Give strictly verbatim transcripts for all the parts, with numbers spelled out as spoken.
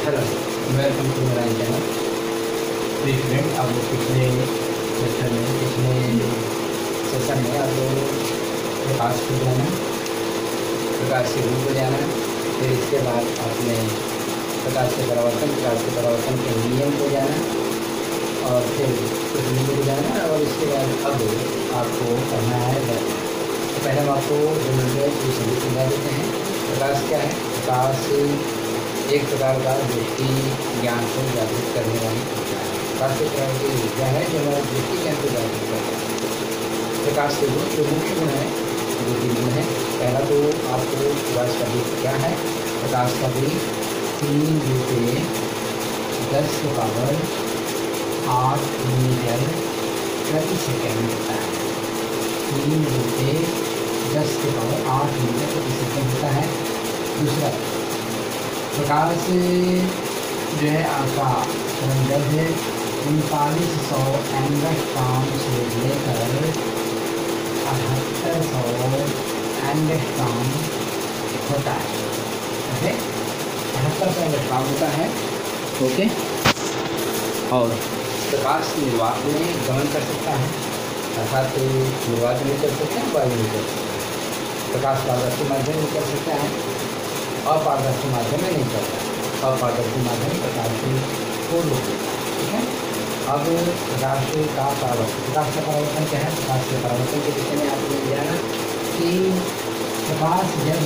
Hello, welcome to मेरा channel. Please friend, आप लोग पिछले लेक्चर में पिछले सेशन में आप लोग प्रकाश को जाना, प्रकाश के रूप को जाना, फिर इसके बाद आपने प्रकाश के परावर्तन प्रकाश के परावर्तन के नियम को जाना और फिर प्रतिबिंब को जाना। और इसके बाद अब आपको पढ़ना है दर्पण। तो पहले हम आपको जो सभी समझा देते हैं। प्रकाश क्या है? प्रकाश एक प्रकार का दृष्टि ज्ञान को जागृत करने वाली ऊर्जा है। प्रकाश एक प्रकार की ऊर्जा है जो हमारा दृष्टि ज्ञान को जागृत करता है। प्रकाश के गुण जो मुख्य गुण है दो तीन गुण है। पहला तो आपको प्रकाश का वेग क्या है? प्रकाश का वेग तीन रुपये दस के पावर आठ मीटर प्रति सेकेंड होता है। तीन रुपये दस के पावर आठ मीटर प्रति सेकेंड होता है। दूसरा, प्रकाश जो है आपका तरंगदैर्घ्य है उनतालीस सौ एंगस्ट्रॉम से लेकर अठहत्तर सौ एंगस्ट्रॉम होता है। ओके, अठहत्तर सौ एंगस्ट्रॉम होता है। ओके, और प्रकाश निर्वात में गमन कर सकता है, अर्थात निर्वात में कर सकते हैं, वायु में कर सकते हैं। प्रकाश पारदर्शी माध्यम में कर सकता है, अपारदर्शी माध्यम में नहीं चलता। अपारदर्शी माध्यम प्रकाश की पूर्ण होती है। ठीक है, अब प्रकाश का परावर्तन। प्रकाश का परावर्तन क्या है? प्रकाश के परावर्तन के विषय में आपको ये जाना कि प्रकाश जब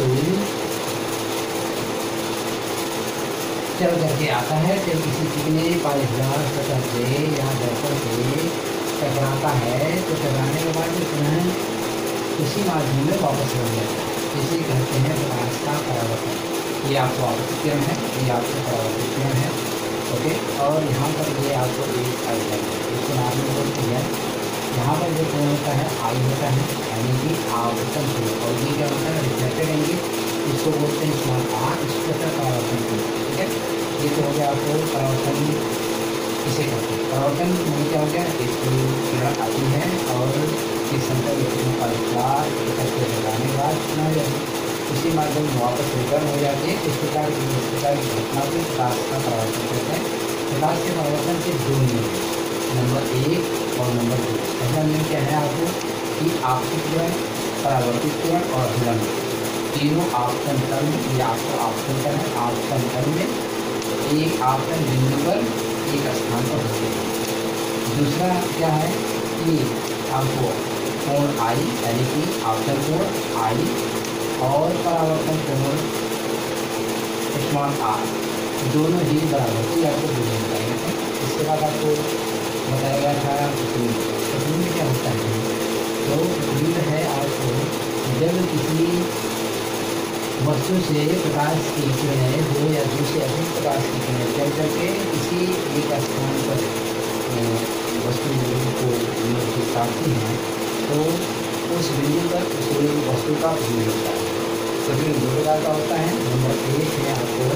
चल करके आता है, जब किसी चिकने पालीदार सतह से या दर्पण से टकराता है, तो टकराने के बाद पुनः उसी माध्यम में वापस हो जाता है। इसे कहते हैं प्रकाश का परावर्तन। ये आपको आपतित किरण है, ये आपको परावर्तित किरण है। ओके, और यहाँ पर ये आपको एक आई है, इसको नाम में बोलते हैं। यहाँ पर जो कोण होता है आई होता है, यानी कि आवर्तन कोण, और ये क्या होता है? रिफ्लेक्टेड एंगल, इसको बोलते हैं स्मॉल आर, इसको कहते हैं परावर्तन कोण। ठीक है, ये तो हो गया आपको परावर्तन, इसे कहते हैं परावर्तन। में क्या हो गया? एक किरण आती है और इस संख्या में परीक्षार करके लगाने के बाद कितना हो जाती है, उसी माध्यम में वापस रिटर्न हो जाती है। इस प्रकार की इस प्रकार की घटना को प्रकाश का परावर्तन कहते हैं। प्रकाश के परावर्तन के दो नियम, नंबर एक और नंबर दो। पहला नियम क्या है आपको कि आपतित किरण, परावर्तित किरण और अभिलंब तीनों आपतन तल में, ये आपको आपतन तल है, आपतन तल में एक आपतन बिंदु पर एक स्थान पर होते हैं। दूसरा क्या है कि आपको कोण आई, यानी कि आपतन कोण आई और परावर्तन कोण स्मॉल आर, दोनों ही बराबर को आपको बुझे बताएंगे थे। इसके बाद आपको बताया गया था प्रतिबिंब। प्रतिबिंब क्या होता है? तो प्रतिबिंब है आपको जब किसी वस्तु से प्रकाश की किरणें दो या दो से अधिक प्रकाश की किरणें चल करके किसी एक स्थान पर वस्तु को काटती हैं, तो उस बिंदु पर उस वस्तु का प्रतिबिंब होता है। प्रतिबिंब दो प्रकार का होता है। नंबर एक है आपको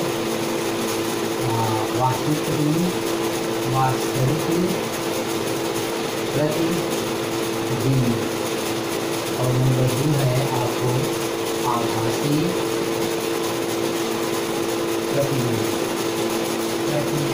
वास्तविक प्रतिबिंब, वास्तविक प्रतिबिंब, और नंबर दो है आपको आभासी प्रतिबिंब। प्रतिबिंब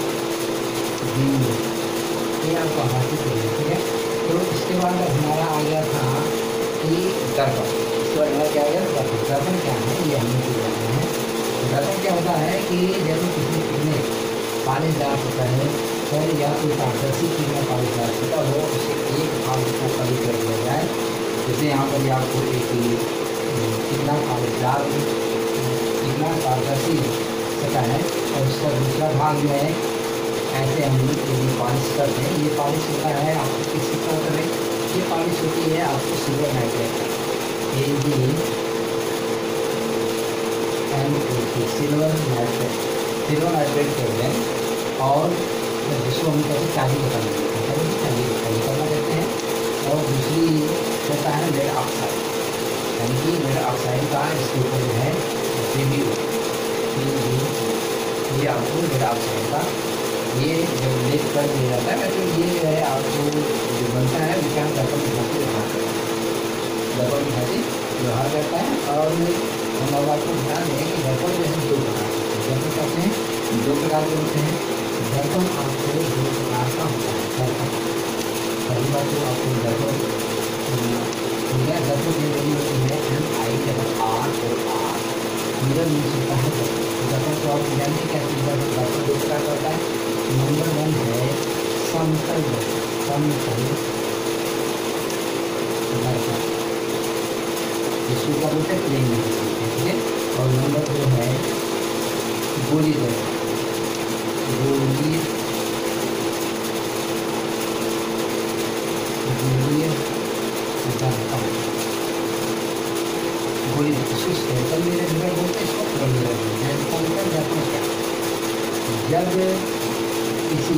ये आपको आभासी प्रतिबिंब। ठीक है, तो इसके बाद हमारा आ गया था कि दर्पण। इसके बाद हमारा क्या आ गया? दर्पण। दर्पण क्या है ये हमने पूछ रहे हैं। दर्पण क्या होता है कि जब किसी किरणें पालीदार होता है, पहले या कोई पारदर्शी किरण पालीदार होता हो, उसे एक भाग को खाली कर दिया जाए। जैसे यहाँ पर आपको एक कितना पालीदार कितना पारदर्शी सतह है और उसका दूसरा भाग में ऐसे हम यदि पॉलिश करते हैं, ये पॉलिश होता है आपको किसी तरह में, ये पॉलिश होती है आपको silver nitrate, A G N silver nitrate, silver nitrate कहते हैं। और जिसको हम कहते हैं चांदी का करना, चांदी का करना कहते हैं। और दूसरी होता है लेड ऑक्साइड, यानी कि लेड ऑक्साइड का इसके ऊपर जो है ये भी ये आपको लेड ऑक्साइड का ये जब लेप कर दिया जाता है, तो ये जो है आपको जो बनता है विज्ञान दर्पण दिखाते व्यवहार करता है, दर्पण दिखाते व्यवहार करता है। और हम लोग आपको ध्यान दें कि दर्पण जो है दो प्रकार दर्पण कहते हैं दो प्रकार के होते हैं। दर्पण आपको दो प्रकार का होता है। दर्पण पहली बात तो आपको दर्पण यह दर्पण की वैल्यू होती है एम आई डबल आर और आर मिरर मीन्स होता है दर्पण। दर्पण को आप जानते क्या चीज़ है? दर्पण दो प्रकार का होता है। नंबर वन है समतल दर्पण, समतल दर्पण जिसको क्या बोलते हैं प्लेन में, ठीक है। और नंबर दो है गोली दर्पण, गोली गोली दर्पण गोली इसको स्टेपल मिरर मिरर बोलते हैं, इसको प्लेन मिरर बोलते हैं। इसका मतलब दर्पण क्या, जब किसी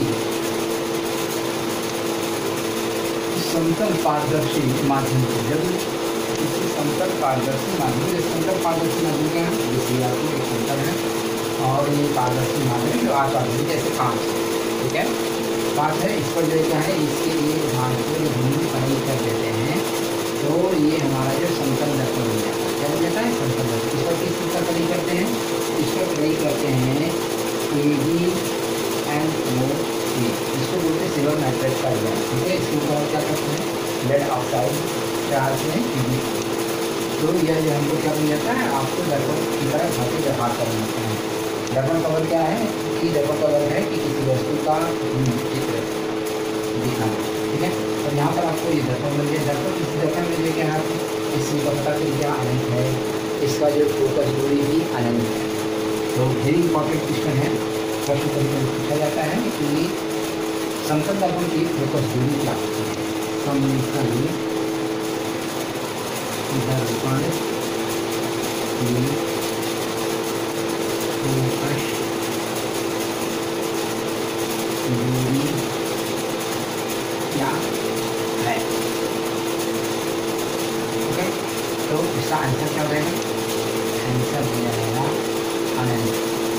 समतल पारदर्शी माध्यम से जब किसी समतल पारदर्शी माध्यम से समतल पारदर्शी माध्यम क्या है? जैसे आपको एक समतल है और ये पारदर्शी माध्यम जो आकार है जैसे कांच, ठीक है, कांच है, इस पर जो क्या है इसके लिए भाग को जो भूमि पढ़ाई कर देते हैं तो ये हमारा जो समतल दर्पण हो जाता है। क्या हो जाता है? समतल दर्पण। इस पर किस चीज़ का पढ़ाई करते हैं? इस पर पढ़ाई करते हैं ए बी एन ओ सी, इसको बोलते हैं सिल्वर नाइट्रेट का इलेक्ट्रोड, ठीक है। इसके ऊपर क्या करते हैं? लेड ऑक्साइड डालते हैं पीवी, तो यह जो हमको क्या मिल जाता है? आपको दर्पण की तरह धातु व्यवहार कर लेते हैं। दर्पण का वर्ग क्या है कि दर्पण का वर्ग है कि किसी वस्तु का चित्र दिखाना, ठीक है। और यहाँ पर आपको ये दर्पण मिल गया। दर्पण किसी दर्पण में देखिए आप इसी का पता चल गया अनंत है, इसका जो फोकस दूरी भी अनंत है। तो वेरी इंपॉर्टेंट क्वेश्चन है, प्रश्न तरीके में पूछा जाता है कि समतल दर्पण की फोकस दूरी क्या होती है? समतल दर्पण की फोकस दूरी क्या है? ओके, तो इसका आंसर क्या हो जाएगा? आंसर हो जाएगा अनंत,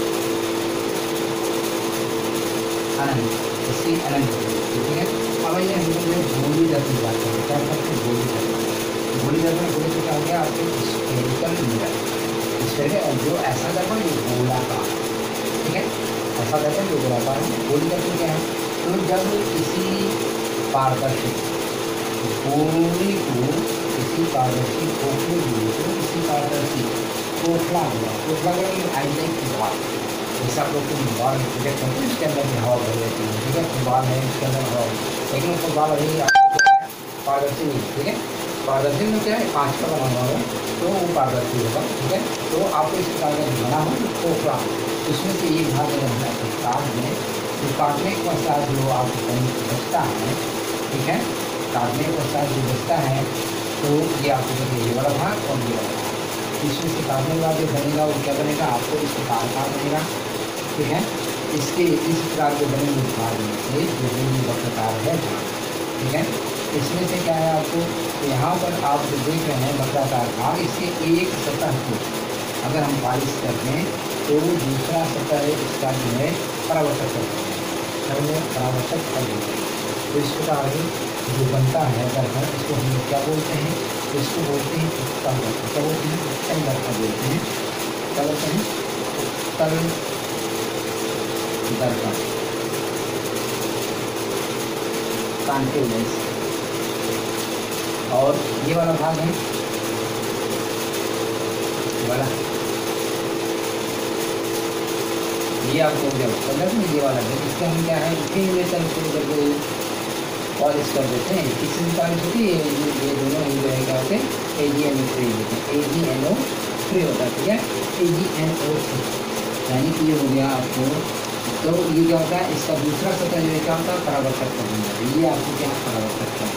अनंत, इसकी अनंत, ठीक है। अब ये हम लोग गोली दर्पण की बात करें, क्या करते हैं? गोली दर्पण, गोली दर्पण बोले तो क्या हो गया आपके स्फेरिकल मिरर, स्फेरिकल जो ऐसा दर्पण जो गोलाकार, ठीक है, ऐसा दर्पण जो गोलाकार है। गोली दर्पण क्या है? तो जब किसी पारदर्शी गोली को किसी पारदर्शी खोखले गोली को किसी पारदर्शी खोखला हुआ खोखला हुआ आई लाइक फुटबॉल, जैसा आप लोग फुटबॉल क्रिकेट करते हैं इसके अंदर भी हवा भर देती है, ठीक है, फुटबॉल है इसके अंदर हवा, लेकिन फुटबॉल अभी आपको क्या है? पारदर्शी नहीं, ठीक है। पारदर्शी में क्या है? कांच का बना हुआ है तो वो पारदर्शी होगा, ठीक है। तो आपको इस प्रकार का बना हो तो खोखला, उसमें से एक भाग अगर है तो काट में, तो काटने के पश्चात जो आपको कहीं बचता है, ठीक है, काटने के पश्चात जो बचता है तो ये आपको देखिए ये वाला भाग और ये वाला भाग, इसमें से काटने के बाद जो बनेगा वो क्या बनेगा? आपको इस प्रकार का बनेगा, ठीक है। इसके इस प्रकार के बने हुए भाग में से जो बिंदु वक्रकार है, ठीक है, इसमें से क्या है आपको यहाँ पर आप जो देख रहे हैं वक्राकार भाग, इसके एक सतह को अगर हम पालिश करते हैं तो दूसरा सतह इसका जो है परावर्तक कर देते हैं, परावर्तक कर देते हैं। तो इस प्रकार जो बनता है दर्पण इसको हम लोग क्या बोलते हैं? इसको बोलते हैं उत्तल दर्पण। क्या बोलते हैं? उत्तल दर्पण बोलते हैं। क्या बोलते हैं? उत्तल दर्पण, कॉन्केव लेंस। और ये वाला भाग है, ये वाला, ये आपको जब कलर में ये वाला है, इसका हम क्या है फिल्मेशन को जब पॉलिश कर देते हैं, किसी भी पॉलिश होती है, ये दोनों ये जो है क्या होते हैं? ए जी एन ओ थ्री होते हैं, ए जी एन ओ थ्री होता है, ठीक है, ए जी एन ओ थ्री, यानी कि ये हो गया आपको। तो ये क्या होता है? इसका दूसरा सतह जो है क्या होता है? परावर्तक कर देता है। ये आपको क्या परावर्तक कर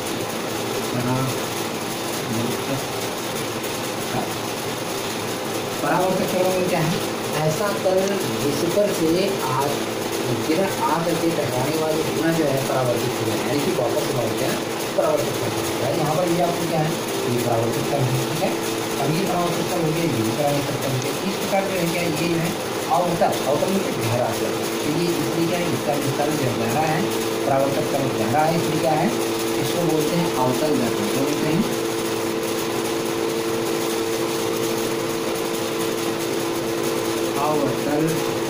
परावर्तक करने क्या है? ऐसा तल जिस पर से आज किरण आ करके टकराने वाली किरण जो है परावर्तित हो जाए, यानी कि वापस लौट गया परावर्तित कर सकता है। यहाँ पर ये आपको क्या है? ये परावर्तित कर ठीक है। अब ये परावर्तित कर हो गया, ये परावर्तित कर हो गया। इस प्रकार जो है क्या ये जो है अवतल, अवतल में गहरा है, इसलिए इसलिए क्या है? इसका जो तल जो गहरा है, परावर्तक तल गहरा है, इसलिए क्या है? इसको बोलते हैं अवतल दर्पण। क्या बोलते हैं? अवतल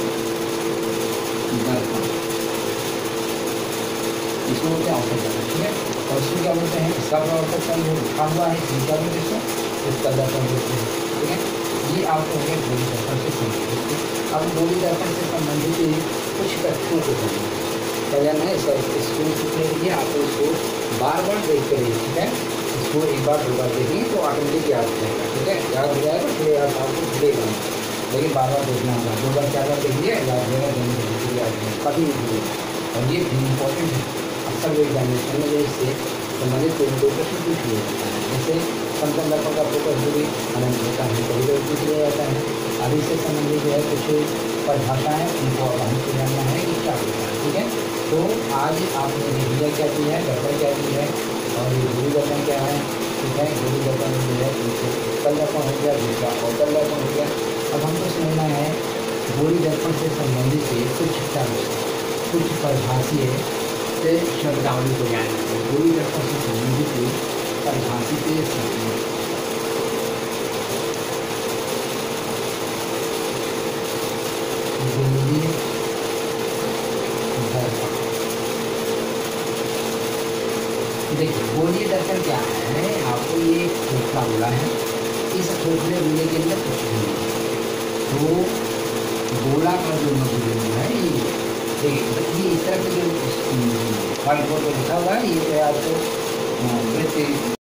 बोलते हैं औसत, ठीक है। और इसको क्या बोलते हैं, इसका प्रवर्तक तल जो उठा हुआ है इसमें क्या बोलते हैं, इसको इसका दर्पण बोलते हैं, ठीक है। ये आपको हो गया गोली दर्पण से संबंधित। अब गोली दर्पण से संबंधित कुछ तथ्यों को समझें, क्या जानना है इसका स्कूल के लिए आपको इसको बार बार देख कर, ठीक है। इसको एक बार दो बार देखेंगे तो ऑटोमेटिक याद हो जाएगा, ठीक है, याद हो जाएगा, फिर याद आपको भूलेगा, लेकिन बार बार देखना होगा, दो बार चार बार देखिए याद हो जाएगा, दिन में याद हो कभी नहीं भूलेगा। और ये इम्पोर्टेंट है, अक्सर वो एग्जामिनेशन में इससे संबंधित कोई दो प्रश्न पूछ लिया जाता है। जैसे समतल दर्पण का फोकस दूरी अनंत होता है, कभी कभी पूछ लिया जाता है। अब इससे संबंधित जो है कुछ परिभाषाएँ उनको अब हमको जानना है कि क्या होता है, ठीक है। तो आज आपने देख लिया क्या चीज़ है, दर्पण क्या चीज़ है, और ये गोली दर्पण क्या है, ठीक है। गोली दर्पण जो है उत्तल दर्पण हो गया, दूसरा अवतल दर्पण हो गया। अब हमको समझना है गोली दर्पण से संबंधित कुछ टर्म्स, कुछ परिभाषीय से शब्दावली को जानना है। गोली दर्पण से संबंधित परिभाषित शब्द, गोली दर्पण, देखिए गोलीय दर्पण क्या है, आपको ये खोखला बोला है, इस खोखले गोले के अंदर कुछ नहीं है, तो गोला का जो मध्य बिंदु है ये देखिए, ये इस तरह के जो व्हाइट बोर्ड पर लिखा हुआ है ये आपको वृत्त